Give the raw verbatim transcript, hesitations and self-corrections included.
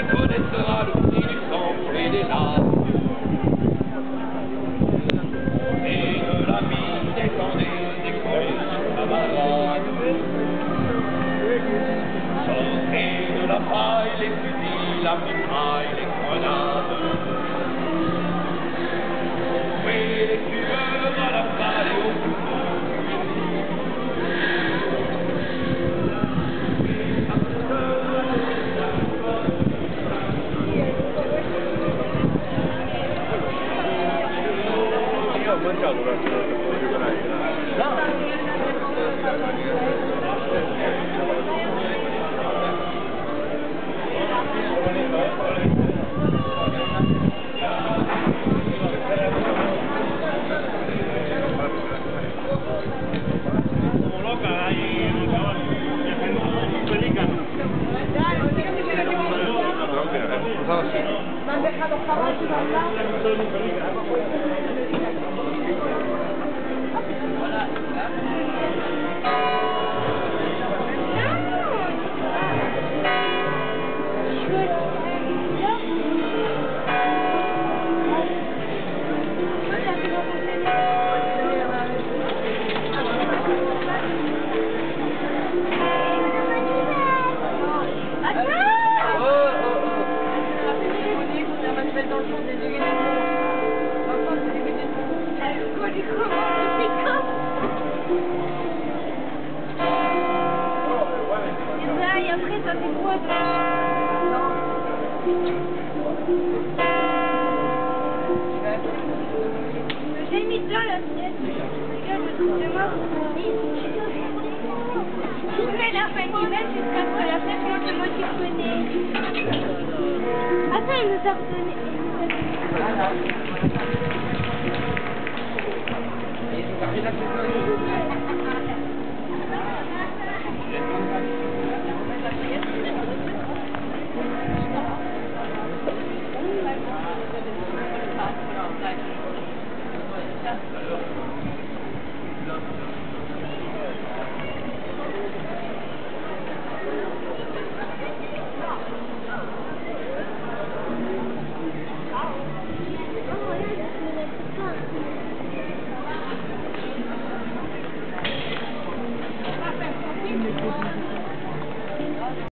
connaîtra le prix du sang et des larmes. Et de la vie détendez des collèges camarades. Sortez de la paille les fusils, la mitraille, les grenades. Trouvez les tueurs à la balle et au couteau. Io ho mangiato la ¿Me han dejado pagar y bailar? Dans le fond des yeux. Dans le fond des yeux. Alcoolique, et ça, et après, ça fait quoi? Non. J'ai mis ça, la sieste. Regarde, je trouve de moi. Je fais la fin du match jusqu'à après la fête, moi, c'est moi qui connais. Attends, il nous a redonné. Voilà.